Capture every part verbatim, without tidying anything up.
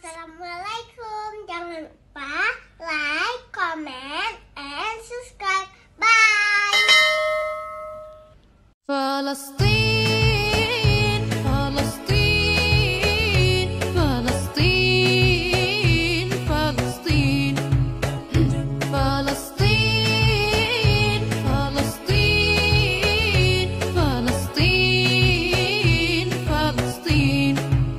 Assalamualaikum. Jangan lupa like, comment, and subscribe. Bye. فلسطين فلسطين فلسطين فلسطين فلسطين فلسطين فلسطين فلسطين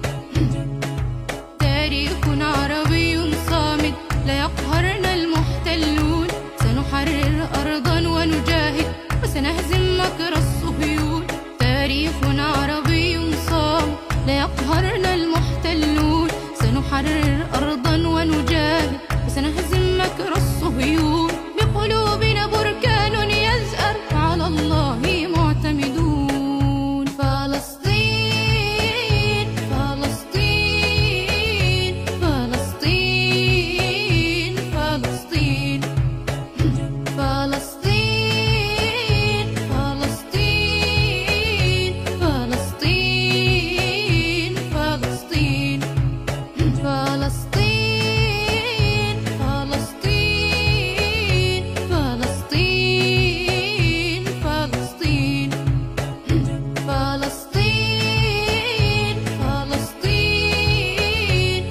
تاريخ عربي صامت لا يقهرنا المحتلون سنحرر أرضا ونجاهد وسنهزم مكر الصهيون تاريخ عربي صامت لا يقهرنا المحتلون سنحرر أرضا ونجاهد وسنهزم مكر الصهيون بقلوبنا بركان يزأر على الله معتمدون فلسطين فلسطين فلسطين فلسطين فلسطين فلسطين فلسطين فلسطين فلسطين فلسطين فلسطين فلسطين فلسطين فلسطين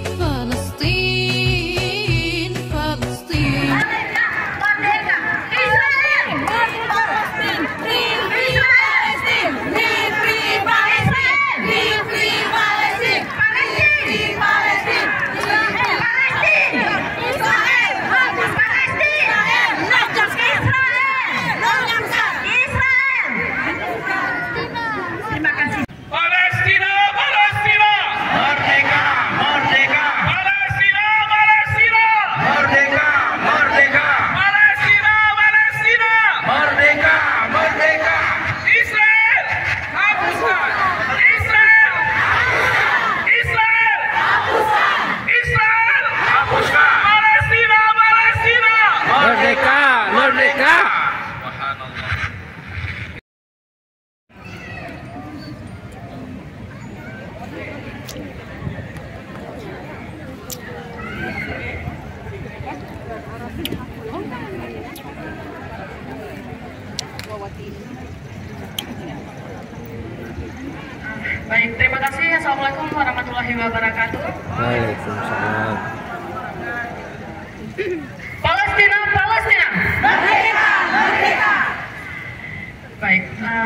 فلسطين فلسطين Merdeka, Israel, Palestine, free, free Palestine, free, free Palestine, free, free Palestine, free Palestine, Israel, Palestine, Israel, hapus Palestine, najam Israel, najam Israel. Terima kasih. Palestina, Palestina, Merdeka, merdeka, Palestina, Palestina, merdeka, merdeka, Palestina, Palestina, merdeka, merdeka. Israel, hapuskan, Israel, Israel, Israel, Hapuskan. Palestina, Palestina. Merdeka, merdeka. Baik, terima kasih. Assalamualaikum warahmatullahi wabarakatuh. Waalaikumsalam. Palestina, Palestina. Merdeka, merdeka. Baik, eh,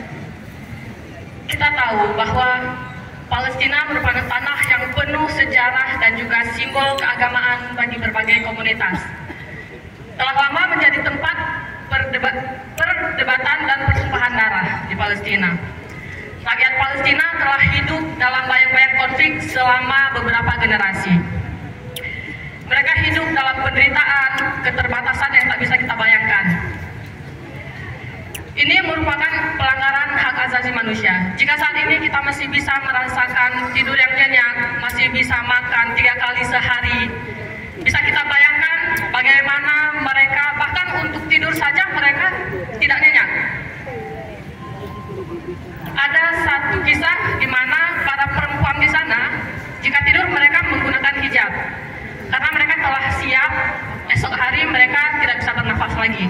kita tahu bahwa Palestina merupakan tanah yang penuh sejarah dan juga simbol keagamaan bagi berbagai komunitas. Telah lama menjadi tempat perdeba- perdebatan dan persumpahan darah di Palestina. Rakyat Palestina telah hidup dalam bayang-bayang konflik selama beberapa generasi. Mereka hidup dalam penderitaan, keterbatasan yang tak bisa kita bayangkan. Ini merupakan pelanggaran hak asasi manusia. Jika saat ini kita masih bisa merasakan tidur yang nyenyak, masih bisa makan tiga kali sehari, bisa kita bayangkan bagaimana mereka bahkan untuk tidur saja mereka tidak nyenyak. Ada satu kisah di mana para perempuan di sana jika tidur mereka menggunakan hijab karena mereka telah siap esok hari mereka tidak bisa bernafas lagi.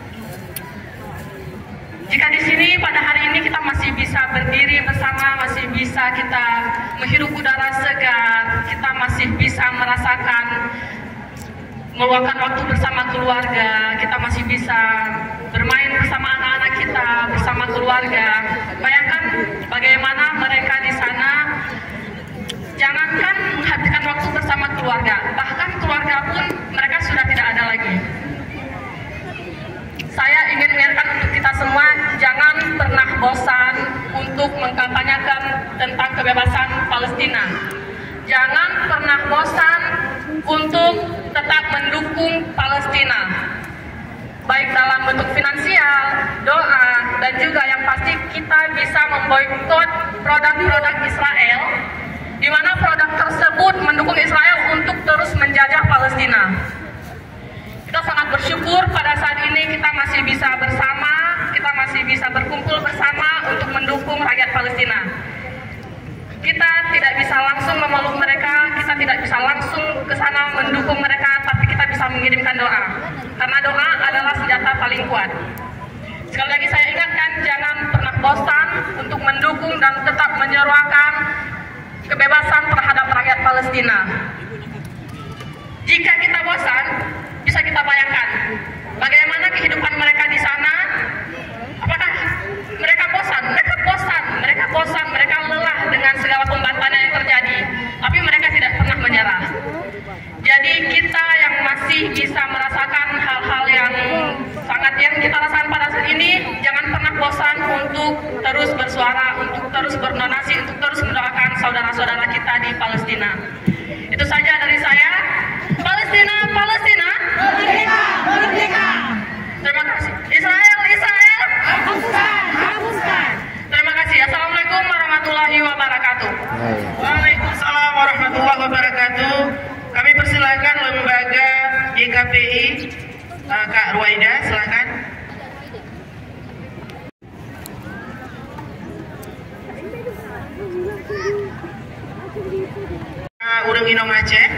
Jika di sini pada hari ini kita masih bisa berdiri bersama, masih bisa kita menghirup udara segar, kita masih bisa merasakan meluangkan waktu bersama keluarga, kita masih bisa bermain bersama anak-anak kita, bersama keluarga. Bayangkan bagaimana mereka di sana, jangankan menghabiskan waktu bersama keluarga, bahkan keluarga pun mereka sudah tidak ada lagi. Saya ingin mengingatkan untuk kita semua, jangan pernah bosan untuk mengkampanyekan tentang kebebasan Palestina. Jangan pernah bosan untuk tetap mendukung Palestina, baik dalam bentuk finansial, doa, dan juga yang pasti kita bisa memboikot produk-produk Israel, di mana produk tersebut mendukung Israel untuk terus menjajah Palestina. Kita sangat bersyukur pada saat ini kita masih bisa bersama, kita masih bisa berkumpul bersama untuk mendukung rakyat Palestina. Kita tidak bisa langsung memeluk mereka, kita tidak tidak bisa langsung ke sana mendukung mereka, tapi kita bisa mengirimkan doa. Karena doa adalah senjata paling kuat. Sekali lagi saya ingatkan, jangan pernah bosan untuk mendukung dan tetap menyuarakan kebebasan terhadap rakyat Palestina. Jika kita bosan, bisa kita bayangkan bagaimana kehidupan mereka di sana. Apakah mereka bosan? Mereka bosan, mereka bosan, mereka lelah dengan segala pembantaian yang terjadi. Tapi mereka tidak pernah menyerah. Jadi kita yang masih bisa merasakan hal-hal yang sangat yang kita rasakan pada saat ini, jangan pernah bosan untuk terus bersuara, untuk terus berdonasi, untuk terus mendoakan saudara-saudara kita di Palestina. Itu saja dari saya. Palestina, Palestina. Merdeka, merdeka. Terima kasih. Israel, Israel. Hapuskan, hapuskan. Terima kasih. Assalamualaikum warahmatullahi wabarakatuh. Baik. Waalaikumsalam warahmatullahi wabarakatuh. Kami persilakan lembaga Y K P I, uh, Kak Ruwaida, silakan. Uh, Urung Inong Aceh.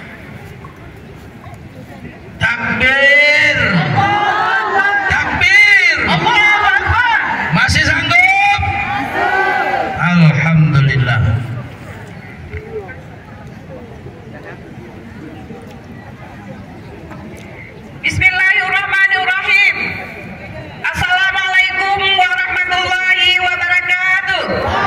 Takbir. Takbir. Allahu Akbar. Masih sanggup? Alhamdulillah. Bismillahirrahmanirrahim. Assalamualaikum warahmatullahi wabarakatuh.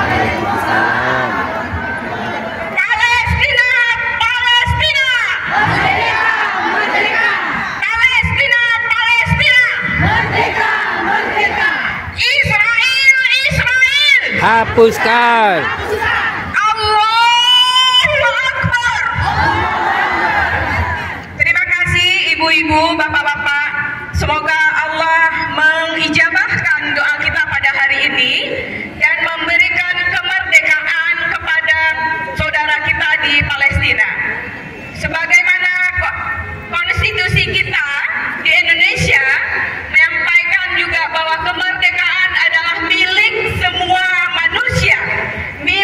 Palestina, Palestina. Merdeka, merdeka. Palestina, Palestina. Merdeka, merdeka. Israel, Israel. Hapuskan. Allahu Akbar. Terima kasih ibu-ibu, bapak-bapak. Semoga Allah mengijabahkan doa kita pada hari ini dan memberikan kemerdekaan kepada saudara kita di Palestina. Sebagaimana ko- konstitusi kita di Indonesia menyampaikan juga bahwa kemerdekaan adalah milik semua manusia, milik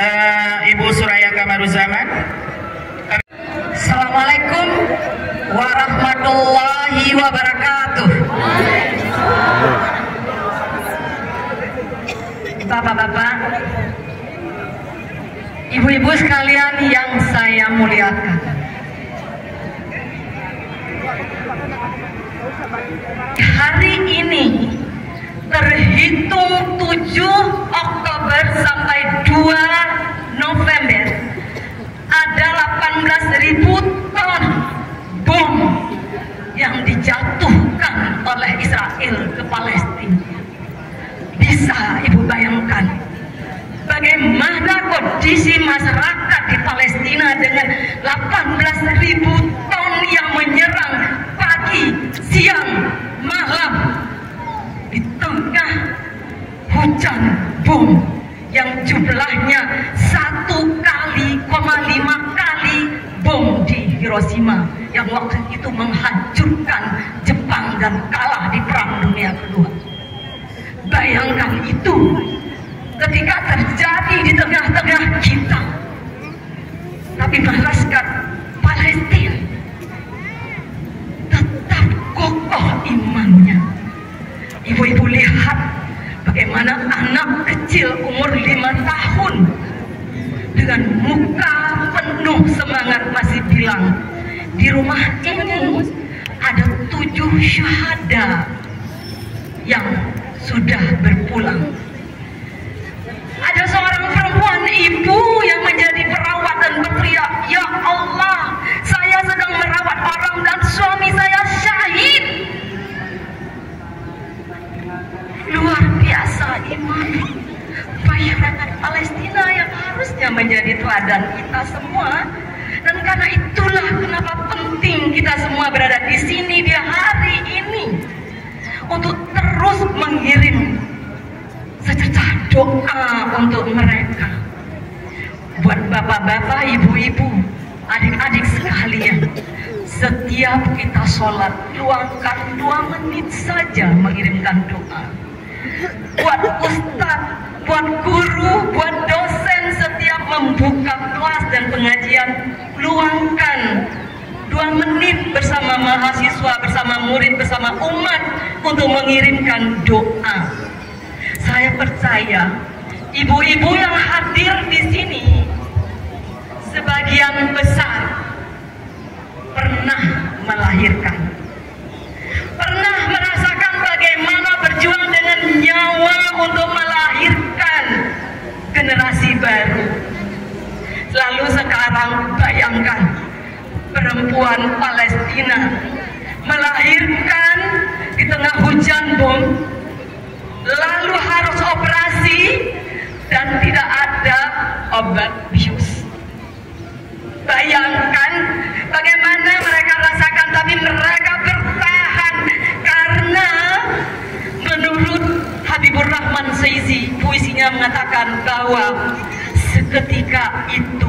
uh, Ibu Suraya Kamaruzaman. Assalamualaikum warahmatullahi wabarakatuh. Bapak-bapak, ibu-ibu sekalian yang saya muliakan, hari ini terhitung tujuh Oktober sampai dua November ada delapan belas ribu ton bom yang dijatuhkan oleh Israel ke Palestina. Bisa ibu bayangkan bagaimana kondisi masyarakat di Palestina dengan delapan belas ribu ton yang menyerang pagi, siang, malam di tengah hujan bom yang jumlahnya satu kali koma lima kali bom di Hiroshima yang waktu itu menghancurkan Jepang dan kalah di Perang Dunia Kedua. Bayangkan itu ketika terjadi di tengah-tengah kita, tapi masyarakat Palestina tetap kokoh imannya. Ibu-ibu lihat bagaimana anak kecil umur lima tahun dengan muka penuh semangat masih bilang, di rumah ini ada tujuh syuhada yang sudah berpulang. Ada seorang perempuan ibu yang menjadi perawat dan berteriak, "Ya Allah, saya sedang merawat orang dan suami saya syahid." Luar biasa iman masyarakat Palestina yang harusnya menjadi teladan kita semua. Dan karena itulah kenapa penting kita semua berada di sini di hari ini untuk terus mengirim secercah doa untuk mereka. Buat bapak-bapak, ibu-ibu, adik-adik sekalian, setiap kita sholat, luangkan dua menit saja mengirimkan doa. Buat ustadz, buat guru, buat dosen, setiap membuka kelas dan pengajian, luangkan dua menit bersama mahasiswa, bersama murid, bersama umat untuk mengirimkan doa. Saya percaya ibu-ibu yang hadir di sini sebagian besar pernah melahirkan, pernah merasakan bagaimana berjuang dengan nyawa untuk melahirkan generasi baru. Lalu sekarang bayangkan perempuan Palestina melahirkan di tengah hujan bom, lalu harus operasi dan tidak ada obat bius. Bayangkan bagaimana mereka rasakan, tapi mereka bertahan karena menurut Habibur Rahman Saizi, puisinya mengatakan bahwa seketika itu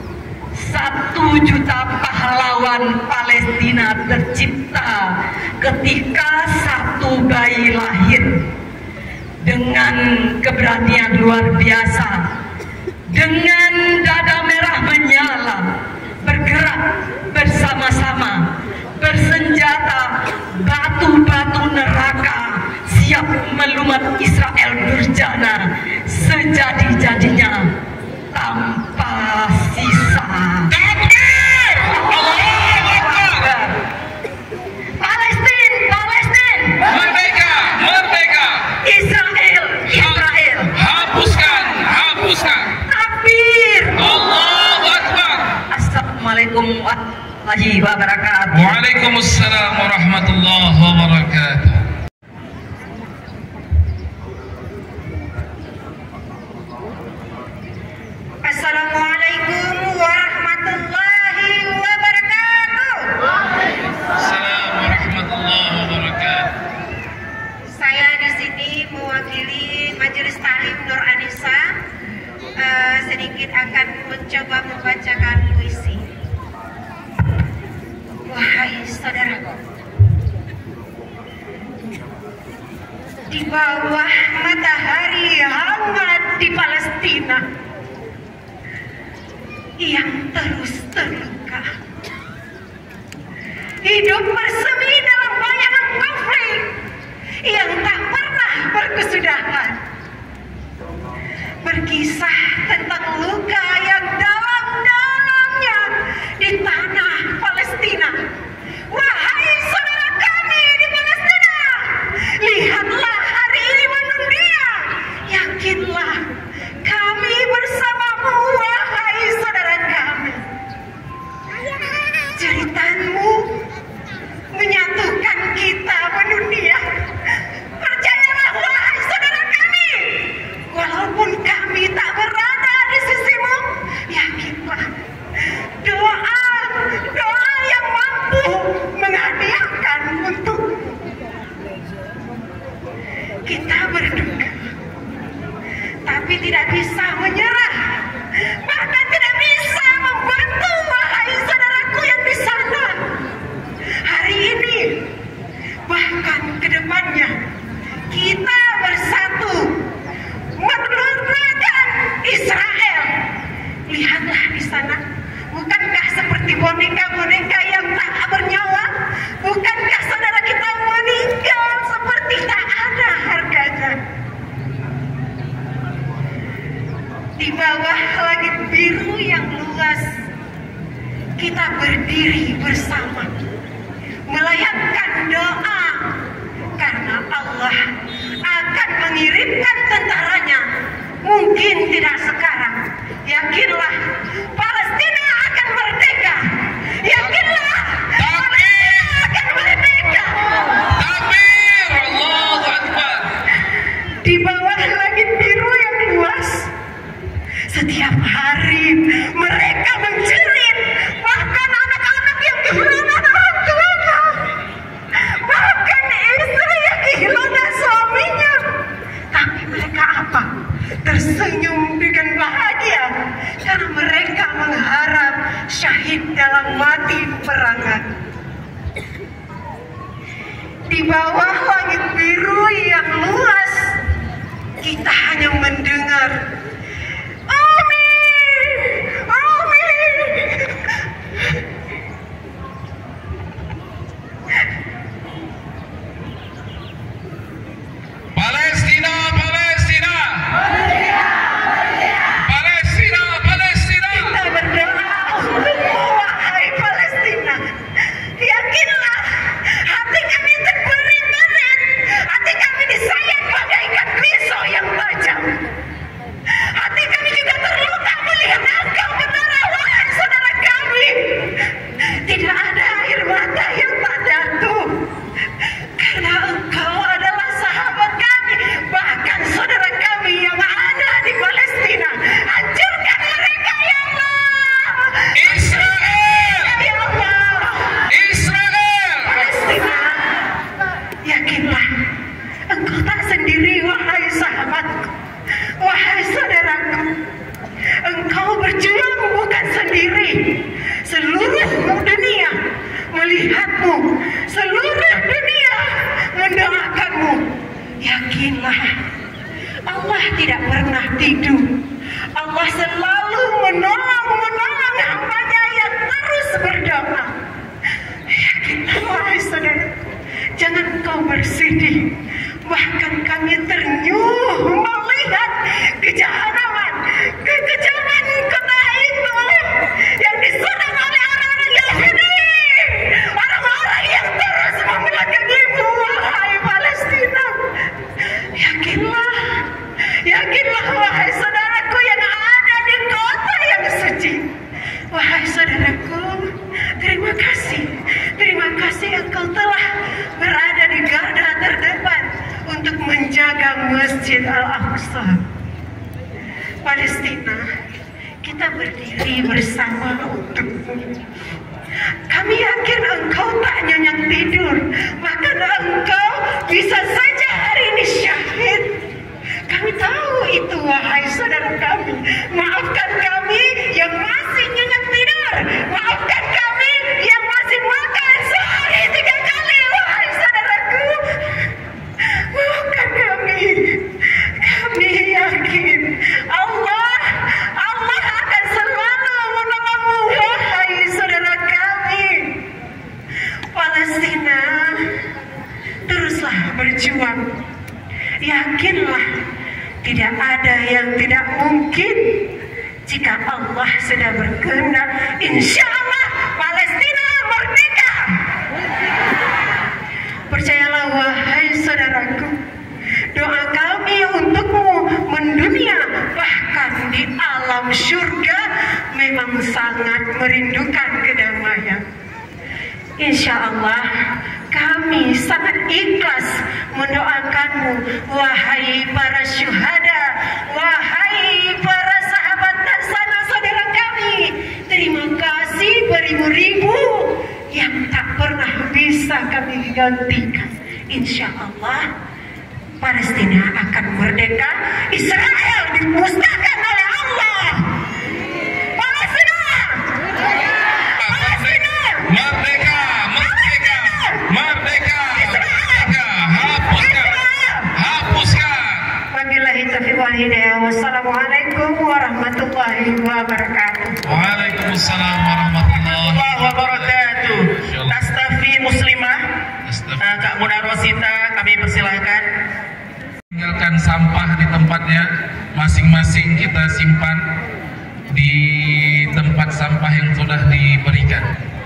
satu juta pahlawan Palestina tercipta ketika satu bayi lahir dengan keberanian luar biasa, dengan dada merah menyala, bergerak bersama-sama, bersenjata batu-batu neraka, siap melumat Israel durjana sejadi-jadinya tanpa sisa. Takbir! Allahu Akbar! Palestina, Palestina! Merdeka, merdeka. Israel, Israel! Hapuskan, hapuskan. Takbir! Allahu Akbar. Assalamualaikum warahmatullahi wabarakatuh. Waalaikumsalam warahmatullahi wabarakatuh. Assalamualaikum warahmatullahi wabarakatuh. Assalamualaikum warahmatullahi wabarakatuh. Saya di sini mewakili Majelis Ta'lim Nur Anissa, uh, sedikit akan mencoba membacakan puisi. Wahai saudaraku, di bawah matahari hangat di Palestina, yang terus terluka. Hidup bersemi dalam bayangan konflik yang tak pernah berkesudahan. Berkisah tentang luka yang dalam-dalamnya di tanah Palestina. Wahai saudara kami di Palestina, lihatlah hari ini mendunia. Yakinlah kami bersamamu, wahai saudara kami. Ceritamu menyatukan kita mendunia. Percayalah, wahai saudara kami, walaupun kami tak berada di sisimu, yakinlah doa doa yang mampu menghadiahkan untuk kita berduka, tapi tidak bisa menyerah, bahkan tidak bisa membantu, wahai saudaraku yang di sana. Hari ini, bahkan ke depannya, kita bersatu menurunkan Israel. Lihatlah di sana, bukankah seperti boneka-boneka yang tak bernyawa? Bukankah saudara kita meninggal seperti tak ada harganya? Di bawah langit biru yang luas, kita berdiri bersama, melayangkan doa, karena Allah akan mengirimkan tentaranya. Mungkin tidak sekarang. Yakinlah Palestina akan merdeka. Yakinlah Palestina akan merdeka. Takbir, Allahu Akbar. Di bawah langit biru yang luas, setiap hari mereka menjerit, bahkan anak-anak yang kehilangan orang tuanya, bahkan istri yang kehilangan suaminya. Tapi mereka apa? Tersenyum dengan bahagia karena mereka mengharap syahid dalam mati peperangan. Di bawah langit biru yang luas, kita hanya mendengar amin, amin. Palestina, Palestina. Palestina, Palestina. Kita berdoa untukmu, wahai Palestina. Yakinlah hati kami terbelit-belit, hati kami disayat bagaikan pisau yang tajam. Hati kami juga terluka melihat engkau menara, wahai saudara kami. Tidak ada air mata yang tak jatuh, karena engkau adalah sahabat kami. Bahkan saudara kami yang ada di Palestina, hancurkan mereka ya Allah. Israel, Ya Allah. Israel. Palestina, yakinlah engkau tak sendiri, wahai sahabatku, wahai saudaraku. Engkau berjuang bukan sendiri. Seluruh dunia melihatmu, seluruh dunia mendoakanmu. Yakinlah Allah tidak pernah tidur. Allah selalu menolong menolong hambanya yang terus berdoa. Yakinlah, wahai saudara, jangan kau bersedih. Bahkan kami ternyuh melihat kejahatan, kekejaman kota itu yang diserang oleh orang-orang Yahudi, orang-orang yang terus membelakangimu, wahai Palestina. Yakinlah, yakinlah, wahai saudaraku yang ada di kota yang suci. Wahai saudaraku, terima kasih, terima kasih engkau telah berada di garda terdepan untuk menjaga Masjid Al-Aqsa. Palestina, kita berdiri bersama untukmu. Kami yakin engkau tak nyenyak tidur, bahkan engkau bisa saja hari ini syahid. Kami tahu itu, wahai saudara kami. Maafkan kami yang masih nyenyak tidur. Maafkan kami yang masih makan sehari tiga kali, wahai saudaraku. Maafkan kami. Kami yakin Allah, Allah akan selalu menolong Allah sudah berkehendak, insya Allah Palestina merdeka. Percayalah wahai saudaraku, doa kami untukmu mendunia bahkan di alam surga memang sangat merindukan kedamaian. Insya Allah kami sangat ikhlas mendoakanmu, wahai para syuhada, wahai para sahabat dan sanak saudara kami. Terima kasih beribu-ribu yang tak pernah bisa kami gantikan. Insya Allah Palestina akan merdeka, Israel dimusnahkan oleh Allah. Palestina, Palestina, Merdeka, merdeka, merdeka, merdeka, hapuskan, hapuskan. Wabillahi taufiq wal hidayah. Wassalamualaikum warahmatullahi wabarakatuh. Waalaikumsalam warahmatullahi wabarakatuh. Tastafi Muslimah, uh, Kak Muna Rosita, kami persilahkan. Tinggalkan sampah di tempatnya, masing-masing kita simpan di tempat sampah yang sudah diberikan.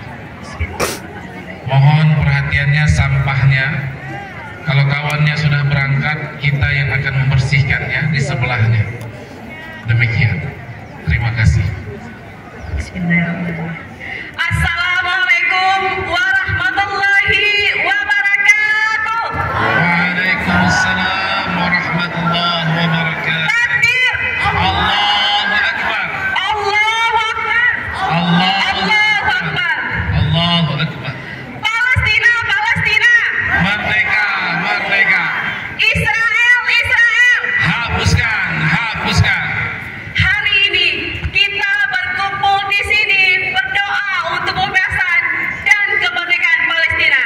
Mohon perhatiannya sampahnya. Kalau kawannya sudah berangkat, kita yang akan membersihkannya di sebelahnya. Demikian. Terima kasih. Bismillahirrahmanirrahim. Assalamualaikum warahmatullahi wabarakatuh. Waalaikumsalam warahmatullahi wabarakatuh. Takbir. Allahu Akbar. Allahu Akbar. Allahu Allahu Akbar. Allahu Akbar. Palestina, Palestina. Merdeka, merdeka. Israel, Israel. Hapuskan, hapuskan. Hari ini kita berkumpul di sini berdoa untuk kebebasan dan kemerdekaan Palestina.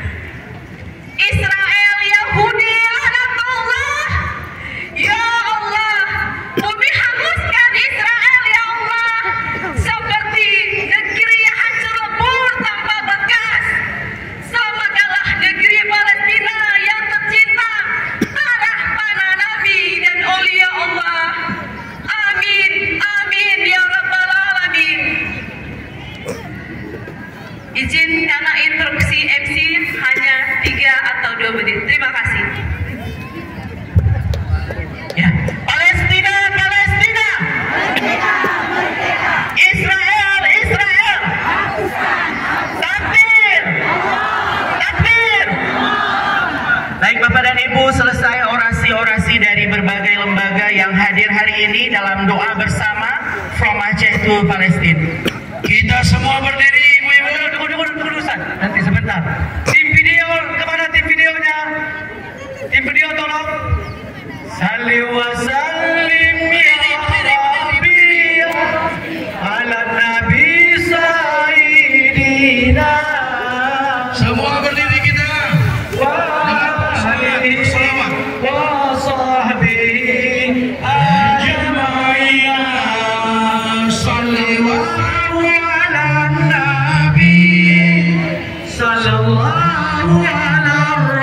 Israel, Yahudi, laknatullah. Ya Allah, bumi hanguskan Israel ya Allah, seperti negeri yang hancur lebur tanpa bekas. Selamatkanlah negeri Palestina yang tercinta, tanah panah Nabi dan aulia Allah. Amin, amin ya rabbal alamin. Izin karena instruksi M C hanya tiga atau dua menit. Terima kasih. Ya. Palestina, Palestina. Israel, Israel. Takbir. Takbir. Baik Bapak dan Ibu, selesai orasi-orasi dari berbagai lembaga yang hadir hari ini dalam doa bersama From Aceh to Palestine. Kita semua berdiri, ibu-ibu. Tunggu, tunggu, tunggu, tunggu, Ustaz. Nanti sebentar. Tim video, kemana tim videonya? Tim video tolong. Salli wa sallim ya Rabbi ala Nabi Sayyidina Semua berdiri kita. wa alihi wa sahbihi ajma'in. Salli wa ala Nabi sallallahu ala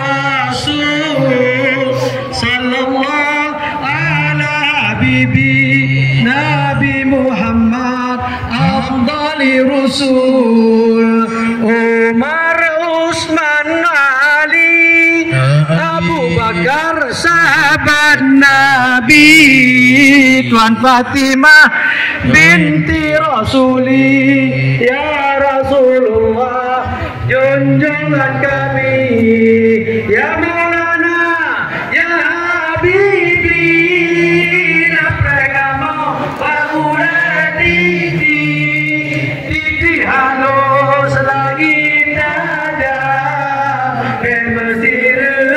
Rasul sallallahu ala Bibi Nabi Muhammad afdali Rasul Umar Usman Ali Abu Bakar sahabat Nabi Tuan Fatimah binti Rasuli ya Rasulullah junjungan kami ya Maulana ya Habibi napregamo pagura titi titi halus lagi nada bermesir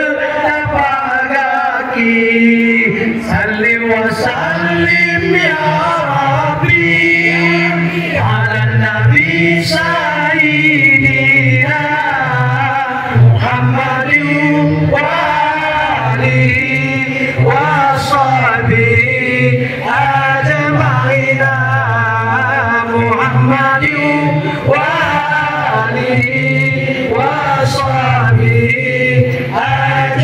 tapagaki salli wa sallim ya Rabbi ala Nabi Sayyidina Muhammadin wa alihi wa sahbihi ajma'ina Muhammadin wa alihi wa sahbihi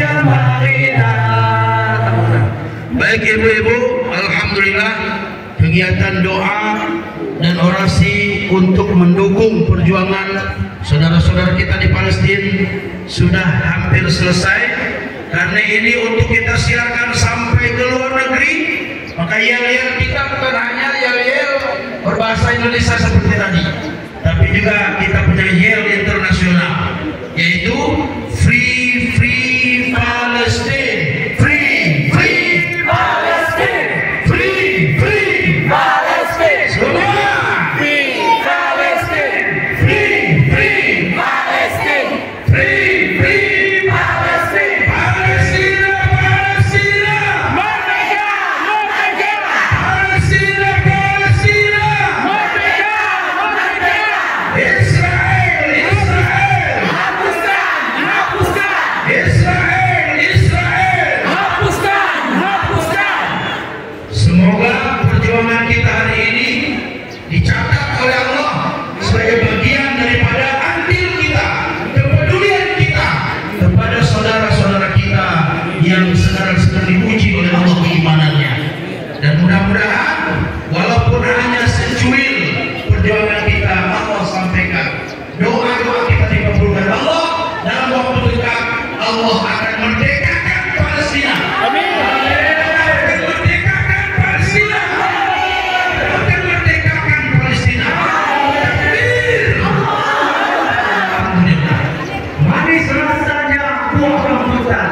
ajma'ina. Baik ibu-ibu, alhamdulillah kegiatan doa dan orasi untuk mendukung perjuangan saudara-saudara kita di Palestina sudah hampir selesai. Karena ini untuk kita siarkan sampai ke luar negeri, maka yel-yel kita bukan hanya yel-yel berbahasa Indonesia seperti tadi, tapi juga kita punya yel internasional, yaitu Free Free Palestine, Free Free Palestine, Free Free Palestine, semua Free Palestine, Free Free Palestine, Free Free Palestine, Palestina, Palestina, merdeka, merdeka, Palestina, Palestina, merdeka, merdeka, Israel, Israel, hapuskan, hapuskan, Israel, Israel, hapuskan, hapuskan. Semoga perjuangan kita hari ini dicatat oleh Allah sebagai bagian daripada andil kita, kepedulian kita kepada saudara-saudara kita yang sekarang-sedang diuji oleh Allah keimanannya. Dan mudah-mudahan walaupun hanya secuil perjuangan kita Allah sampaikan, doa-doa kita dikabulkan Allah, dalam waktu dekat Allah akan merdekakan Palestina. Amin. Akan merdekakan Palestina. Akan merdekakan Palestina. Takbir. Alhamdulillah. Manis rasanya buah rambutan,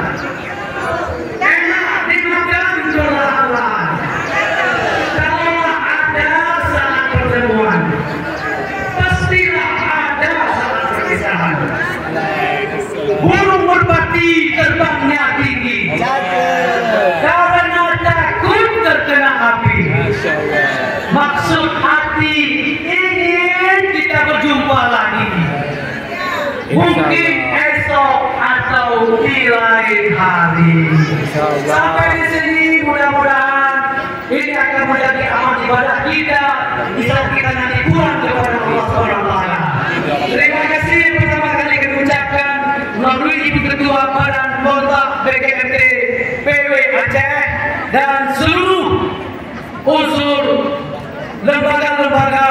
enak dimakan belahan. Kalaulah ada saat pertemuan, pastilah ada saat perpisahan. Burung merpati terbangnya tinggi, karena takut terkena api. Maksud hati ingin kita berjumpa lagi, mungkin esok atau di lain hari. Sampai di sini mudah-mudahan ini akan menjadi amal ibadah kita di saat kita nanti pulang kepada Allah subhanahu wa taala. Terima kasih pertama kali kami ucapkan melalui Ibu Ketua Badan Kontak B K M T P W Aceh dan seluruh unsur lembaga-lembaga,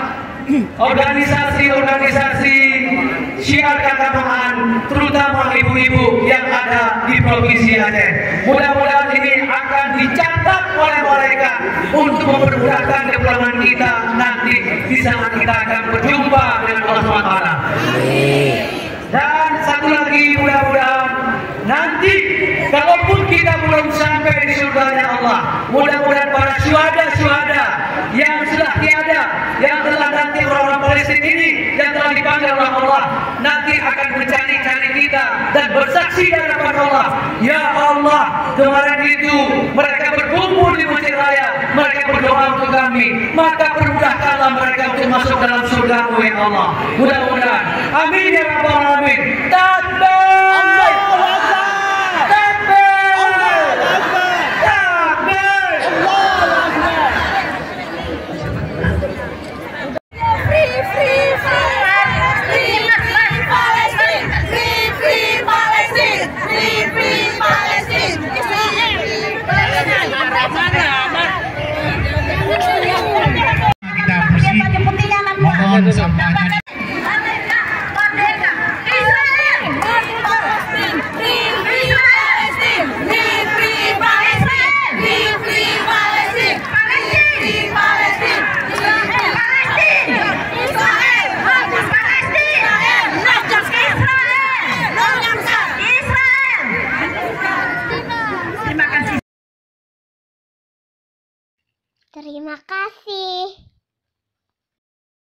organisasi-organisasi syiar keagamaan, terutama ibu-ibu yang ada di Provinsi Aceh. Mudah-mudahan ini akan dicatat oleh mereka untuk mempermudahkan kepulangan kita nanti di saat kita akan berjumpa dengan Allah subhanahu wa taala. Dan satu lagi, mudah-mudahan nanti kalaupun kita belum sampai di surganya Allah, mudah-mudahan para syuhada-syuhada yang sudah tiada, yang telah nanti orang-orang Palestina ini yang telah dipanggil oleh Allah, nanti akan mencari-cari kita dan bersaksi di hadapan Allah. Ya Allah, kemarin itu mereka berkumpul di Masjid Raya, mereka berdoa untuk kami, maka permudahkanlah mereka untuk masuk dalam surga-Mu ya Allah. Mudah-mudahan. Amin ya rabbal alamin. Takbir.